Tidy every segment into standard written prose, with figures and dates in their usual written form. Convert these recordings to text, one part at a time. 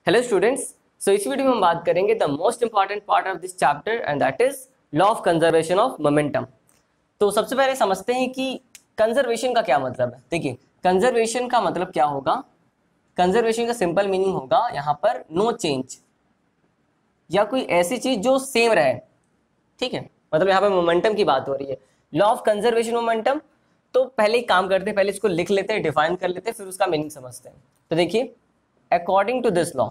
Hello students, सो इस video में हम बात करेंगे the most important part of this chapter and that is law of conservation of momentum. तो सबसे पहले समझते हैं कि कंजर्वेशन का क्या मतलब है। देखिए, कंजर्वेशन का मतलब क्या होगा। कंजर्वेशन का सिंपल मीनिंग होगा यहाँ पर नो चेंज, या कोई ऐसी चीज जो सेम रहे। ठीक है, मतलब यहाँ पर मोमेंटम की बात हो रही है। लॉ ऑफ कंजर्वेशन मोमेंटम, तो पहले ही काम करते हैं, पहले इसको लिख लेते हैं, डिफाइन कर लेते हैं, फिर उसका मीनिंग समझते हैं। तो देखिए, according to this law,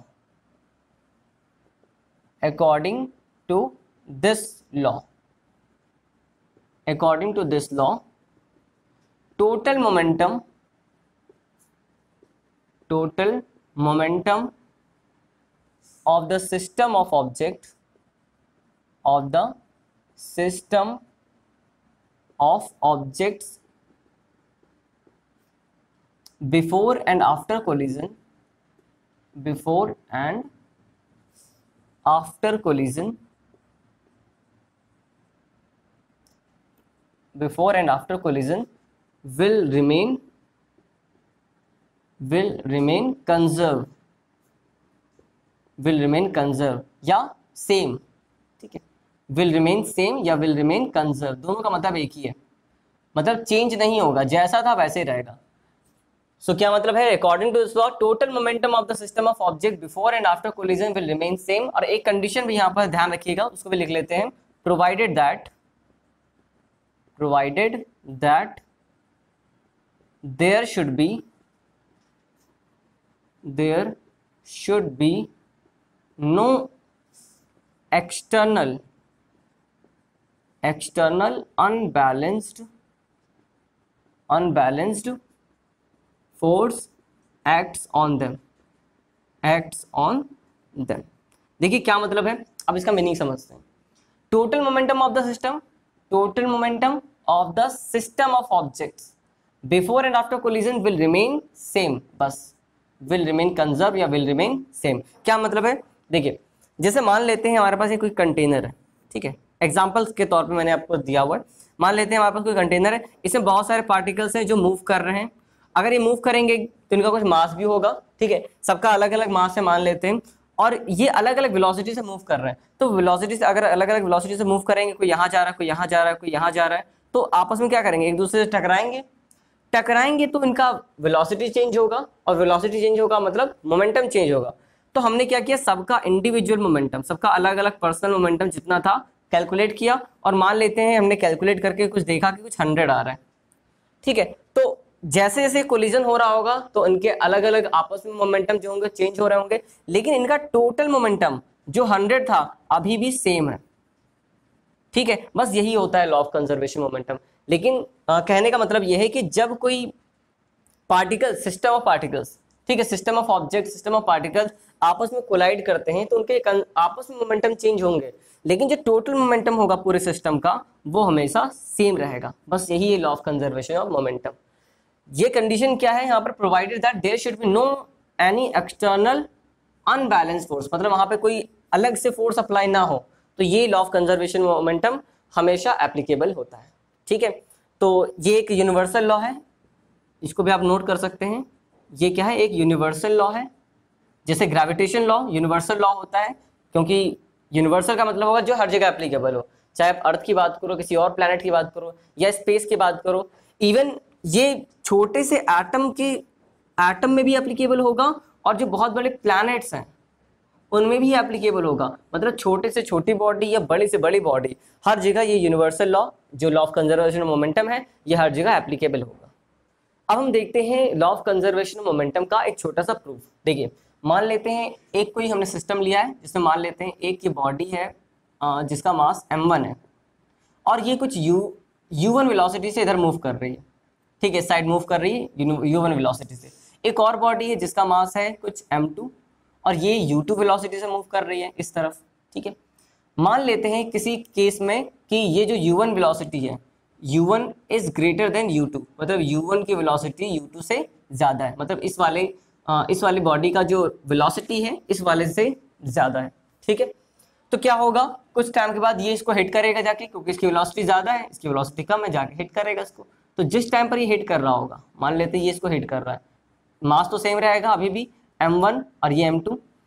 according to this law, according to this law, total momentum of the system of objects, of the system of objects before and after collision, before and after collision, before and after collision will remain conserve, will remain conserve या same। ठीक है, will remain same या will remain conserve, दोनों का मतलब एक ही है, मतलब चेंज नहीं होगा, जैसा था वैसे ही रहेगा। सो क्या मतलब है, according to this law total momentum of the system of object before and after collision will remain same. और एक कंडीशन भी यहाँ पर ध्यान रखिएगा, उसको भी लिख लेते हैं, provided that there should be no external unbalanced force acts on them। देखिए क्या मतलब है, अब इसका मीनिंग समझते हैं। Total momentum of the system of objects before and after collision will remain same, बस विल रिमेन कंजर्व या विल रिमेन सेम। क्या मतलब है, देखिए जैसे मान लेते हैं हमारे पास एक कोई कंटेनर है। ठीक है, एग्जाम्पल्स के तौर पे मैंने आपको दिया हुआ है। मान लेते हैं हमारे पास कोई कंटेनर है, इसमें बहुत सारे पार्टिकल्स हैं जो मूव कर रहे हैं। अगर ये मूव करेंगे तो इनका कुछ मास भी होगा। ठीक है, सबका अलग अलग मास है मान लेते हैं, और ये अलग अलग वेलोसिटी से मूव कर रहे हैं। तो वेलोसिटी से अगर अलग अलग वेलोसिटी से मूव करेंगे, कोई यहाँ जा रहा है, कोई यहाँ जा रहा है, कोई यहाँ जा रहा है, तो आपस में क्या करेंगे, एक दूसरे से टकराएंगे तो इनका वेलोसिटी चेंज होगा, और वेलोसिटी चेंज होगा मतलब मोमेंटम चेंज होगा। तो हमने क्या किया, सबका इंडिविजुअल मोमेंटम, सबका अलग अलग पर्सनल मोमेंटम जितना था कैलकुलेट किया, और मान लेते हैं हमने कैलकुलेट करके कुछ देखा कि कुछ 100 आ रहा है। ठीक है, तो जैसे जैसे कोलिजन हो रहा होगा तो इनके अलग अलग आपस में मोमेंटम जो होंगे चेंज हो रहे होंगे, लेकिन इनका टोटल मोमेंटम जो 100 था अभी भी सेम है। ठीक है, बस यही होता है लॉ ऑफ कंजर्वेशन मोमेंटम। लेकिन कहने का मतलब यह है कि जब कोई पार्टिकल, सिस्टम ऑफ पार्टिकल्स, ठीक है, system of object, system of particles आपस में कोलाइड करते हैं तो उनके आपस में मोमेंटम चेंज होंगे, लेकिन जो टोटल मोमेंटम होगा पूरे सिस्टम का वो हमेशा सेम रहेगा। बस यही है law of conservation of momentum. ये कंडीशन क्या है यहाँ पर, provided that there should be no any external unbalance force, मतलब वहां पे कोई अलग से फोर्स अप्लाई ना हो, तो ये लॉ ऑफ कंजर्वेशन मोमेंटम हमेशा एप्लीकेबल होता है। ठीक है, तो ये एक यूनिवर्सल लॉ है, इसको भी आप नोट कर सकते हैं। ये क्या है, एक यूनिवर्सल लॉ है। जैसे ग्रेविटेशन लॉ यूनिवर्सल लॉ होता है, क्योंकि यूनिवर्सल का मतलब होगा जो हर जगह एप्लीकेबल हो, चाहे आप अर्थ की बात करो, किसी और प्लैनेट की बात करो, या स्पेस की बात करो। इवन ये छोटे से एटम में भी एप्लीकेबल होगा, और जो बहुत बड़े प्लैनेट्स हैं उनमें भी एप्लीकेबल होगा। मतलब छोटे से छोटी बॉडी या बड़ी से बड़ी बॉडी, हर जगह ये यूनिवर्सल लॉ जो लॉ ऑफ कंजर्वेशन मोमेंटम है ये हर जगह एप्लीकेबल होगा। अब हम देखते हैं लॉ ऑफ कंजर्वेशन मोमेंटम का एक छोटा सा प्रूफ। देखिए, मान लेते हैं एक कोई हमने सिस्टम लिया है, जिसमें मान लेते हैं एक ये बॉडी है जिसका मास m1 है, और ये कुछ u1 वेलोसिटी से इधर मूव कर रही है। ठीक है, साइड मूव कर रही है u1 वेलोसिटी से। एक और बॉडी है जिसका मास है कुछ m2, और ये u2 वेलोसिटी से मूव कर रही है इस तरफ। ठीक है, मान लेते हैं किसी केस में कि ये जो u1 वेलोसिटी है, u1 is greater than u2, मतलब u1 की वेलोसिटी u2 से ज़्यादा है, मतलब इस वाली बॉडी का जो वेलोसिटी है इस वाले से ज़्यादा है। ठीक है, तो क्या होगा, कुछ टाइम के बाद ये इसको हिट करेगा जाके, क्योंकि इसकी वेलोसिटी ज़्यादा है, इसकी वेलोसिटी कम है, जाके हिट करेगा इसको। तो जिस टाइम पर ये हिट कर रहा होगा, मान लेते हैं ये इसको हिट कर रहा है, मास तो सेम रहेगा अभी भी m1 और ये m2,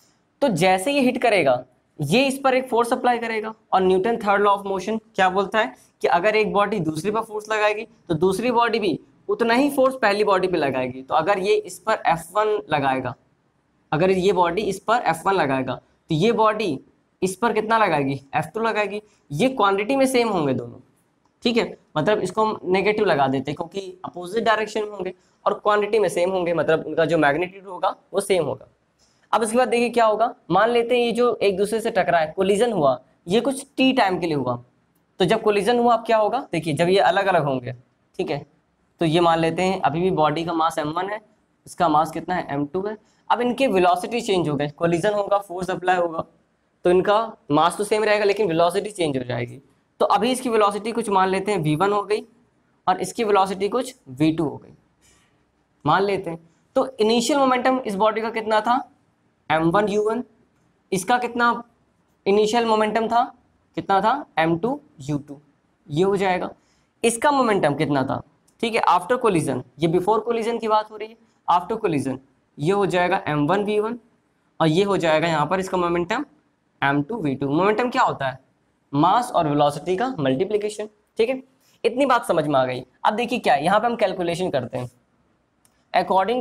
तो जैसे ये हिट करेगा ये इस पर एक फोर्स अप्लाई करेगा, और Newton third law of motion क्या बोलता है कि अगर एक बॉडी दूसरी पर फोर्स लगाएगी तो दूसरी बॉडी भी उतना ही फोर्स पहली बॉडी पे लगाएगी। तो अगर ये इस पर F1 लगाएगा, अगर ये बॉडी इस पर F1 लगाएगा तो ये बॉडी इस पर कितना लगाएगी, F2 लगाएगी। ये क्वांटिटी में सेम होंगे दोनों, ठीक है, मतलब इसको हम नेगेटिव लगा देते हैं क्योंकि अपोजिट डायरेक्शन में होंगे और क्वांटिटी में सेम होंगे, मतलब उनका जो मैग्नीट्यूड होगा वो सेम होगा। अब इसके बाद देखिए क्या होगा, मान लेते हैं ये जो एक दूसरे से टकराए, कोलिजन हुआ, ये कुछ टी टाइम के लिए हुआ। तो जब कोलिजन हुआ अब क्या होगा, देखिए जब ये अलग अलग होंगे, ठीक है, तो ये मान लेते हैं अभी भी बॉडी का मास m1 है, इसका मास कितना है m2 है। अब इनके वेलोसिटी चेंज हो गए, कोलिजन होगा, फोर्स अप्लाई होगा, तो इनका मास तो सेम रहेगा लेकिन वेलोसिटी चेंज हो जाएगी। तो अभी इसकी वेलोसिटी कुछ मान लेते हैं v1 हो गई और इसकी वेलोसिटी कुछ v2 हो गई मान लेते हैं। तो इनिशियल मोमेंटम इस बॉडी का कितना था, m1 u1, इसका कितना इनिशियल मोमेंटम था, कितना था m2 u2, ये हो जाएगा। इसका मोमेंटम कितना था, ठीक है, आफ्टर कोलिजन, ये बिफोर कोलिजन की बात हो रही है, आफ्टर कोलिजन ये हो जाएगा m1 v1 और ये हो जाएगा यहाँ पर इसका मोमेंटम m2 v2। मोमेंटम क्या होता है, मास और वेलोसिटी का मल्टीप्लिकेशन, ठीक है, इतनी बात समझ में आ गई। अब देखिए क्या है, यहाँ पे हम कैलकुलेशन करते हैं according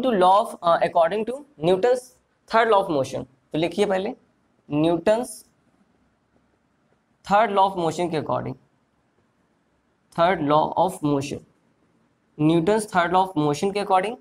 to Newton's third law of motion. तो लिखिए पहले Newton's third law of motion के according, third law of motion, Newton's third law of motion के अकॉर्डिंग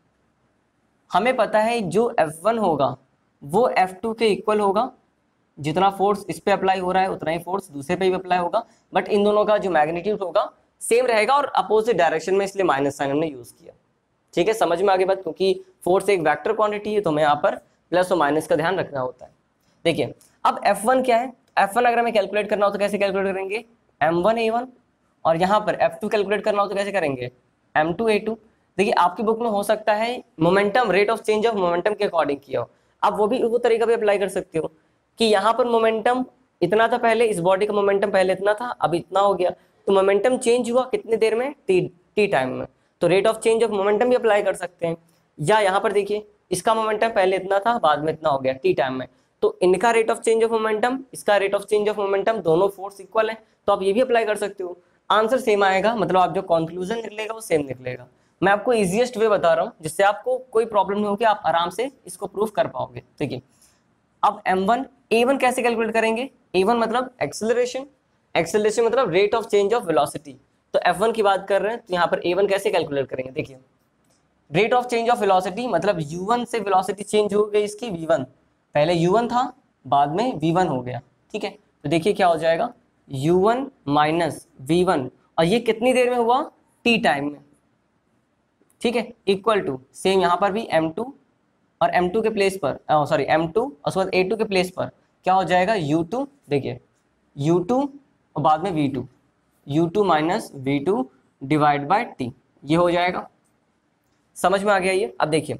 हमें पता है जो F1 होगा वो F2 के इक्वल होगा, जितना फोर्स इस पे अप्लाई हो रहा है उतना ही फोर्स दूसरे पे भी अप्लाई होगा, बट इन दोनों का जो मैग्नीट्यूड होगा सेम रहेगा और अपोजिट डायरेक्शन में, इसलिए माइनस साइन हमने यूज किया, ठीक है, समझ में आगे बात, क्योंकि फोर्स एक वेक्टर क्वांटिटी है तो हमें यहाँ पर प्लस और माइनस का ध्यान रखना होता है। देखिए अब F1 क्या है, F1 अगर हमें कैलकुलेट करना हो तो कैसे कैलकुलेट करेंगे, m1 a1, और यहाँ पर F2 कैलकुलेट करना हो तो कैसे करेंगे, m2 a2। देखिए आपकी बुक में हो सकता है momentum rate of change of momentum के अकॉर्डिंग किया हो, आप वो तरीका भी अप्लाई कर सकते हो कि यहाँ पर मोमेंटम इतना था पहले, इस बॉडी का मोमेंटम पहले इतना था अब इतना हो गया, तो मोमेंटम चेंज हुआ कितनी देर में, टी टाइम में, तो rate of change of momentum भी अप्लाई कर सकते हैं। या यहाँ पर देखिए इसका मोमेंटम पहले इतना था बाद में इतना हो गया टी टाइम में, तो इनका rate of change of momentum, इसका rate of change of momentum, दोनों फोर्स इक्वल है, तो आप ये भी अप्लाई कर सकते हो, आंसर सेम आएगा, मतलब आप जो कंक्लूजन निकलेगा वो सेम निकलेगा। मैं आपको इजीएस्ट वे बता रहा हूँ जिससे आपको कोई प्रॉब्लम नहीं होगी, आप आराम से इसको प्रूफ कर पाओगे। ठीक है, अब m1 a1 कैसे कैलकुलेट करेंगे, a1 मतलब एक्सेलरेशन, एक्सेलरेशन मतलब rate of change of velocity, तो f1 की बात कर रहे हैं तो यहाँ पर a1 कैसे कैलकुलेट करेंगे, देखिए rate of change of velocity मतलब u1 से वेलोसिटी चेंज हो गई इसकी v1, पहले u1 था बाद में v1 हो गया, ठीक है, तो देखिए क्या हो जाएगा u1 माइनस v1, और ये कितनी देर में हुआ, t टाइम में, ठीक है, इक्वल टू सेम यहाँ पर भी m2 और m2 के प्लेस पर सॉरी m2 और उसके बाद a2 के प्लेस पर क्या हो जाएगा u2, देखिए u2 और बाद में v2, u2 minus v2 divide by t, ये हो जाएगा, समझ में आ गया ये। अब देखिए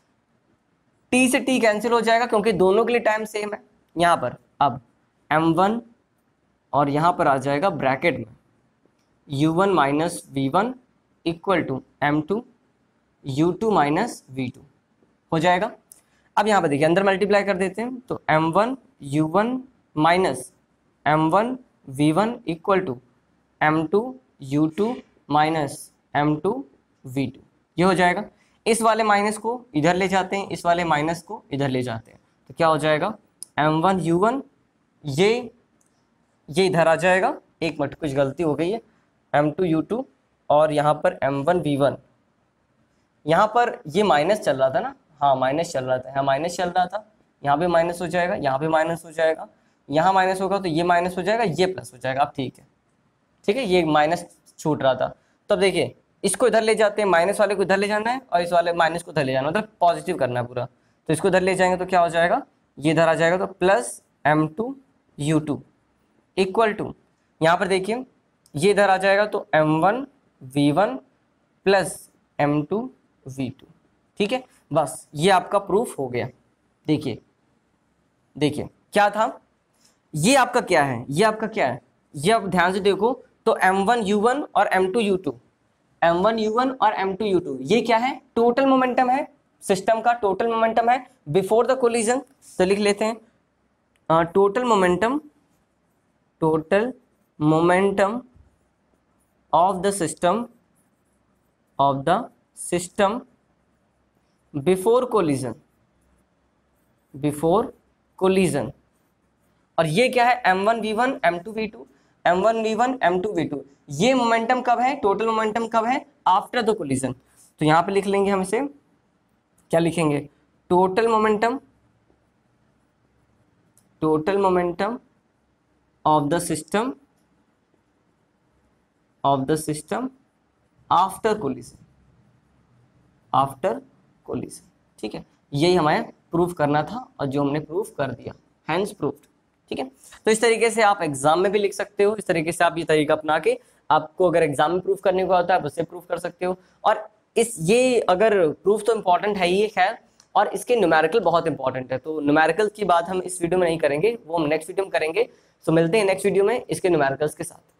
t से t कैंसिल हो जाएगा क्योंकि दोनों के लिए टाइम सेम है यहाँ पर, अब m1 और यहाँ पर आ जाएगा ब्रैकेट में u1 minus v1 equal to m2 u2 minus v2 हो जाएगा। अब यहाँ पर देखिए अंदर मल्टीप्लाई कर देते हैं तो m1 u1 minus m1 v1 equal to m2 u2 minus m2 v2, ये हो जाएगा। इस वाले माइनस को इधर ले जाते हैं, इस वाले माइनस को इधर ले जाते हैं, तो क्या हो जाएगा m1 u1, ये इधर आ जाएगा, एक मिनट कुछ गलती हो गई है, m2 u2 और यहाँ पर m1 v1, यहाँ पर ये माइनस चल रहा था ना, हाँ माइनस चल रहा था, हाँ माइनस चल रहा था, यहाँ पे माइनस हो जाएगा, यहाँ पे माइनस हो जाएगा, यहाँ माइनस होगा तो ये माइनस हो जाएगा, ये प्लस हो जाएगा। अब ठीक है, ठीक है, ये माइनस छूट रहा था, तो अब देखिए इसको इधर ले जाते हैं, माइनस वाले को इधर ले जाना है और इस वाले माइनस को इधर ले जाना, मतलब पॉजिटिव करना है पूरा, तो इसको इधर ले जाएंगे तो क्या हो जाएगा, ये इधर आ जाएगा, तो plus m2 u2 equal to, यहाँ पर देखिए ये इधर आ जाएगा तो m1 v1 plus m2 v2, ठीक है, बस ये आपका प्रूफ हो गया। देखिए देखिए क्या था, ये आपका क्या है, ये आपका क्या है, ये आप ध्यान से देखो तो m1 u1 और m2 u2, m1 u1 और m2 u2 ये क्या है, टोटल मोमेंटम है, सिस्टम का टोटल मोमेंटम है बिफोर द कोलिजन, तो लिख लेते हैं total momentum of the system before collision. और ये क्या है, m1v1 m2v2 m1v1 m2v2। ये मोमेंटम कब है, टोटल मोमेंटम कब है, आफ्टर द कोलिजन। तो यहां पे लिख लेंगे हम इसे, क्या लिखेंगे, total momentum of the system after collision. ठीक है, यही हमें प्रूफ करना था और जो हमने प्रूफ कर दिया, हैंस प्रूफ्ड। ठीक है, तो इस तरीके से आप एग्जाम में भी लिख सकते हो, इस तरीके से आप ये तरीका अपना के आपको अगर एग्जाम में प्रूफ करने को आता है आप उससे प्रूफ कर सकते हो। और ये अगर प्रूफ तो इंपॉर्टेंट है ही खैर, और इसके न्यूमेरिकल बहुत इंपॉर्टेंट है। तो न्यूमेरिकल की बात हम इस वीडियो में नहीं करेंगे, वो हम नेक्स्ट वीडियो में करेंगे। तो मिलते हैं नेक्स्ट वीडियो में इसके न्यूमेरिकल्स के साथ।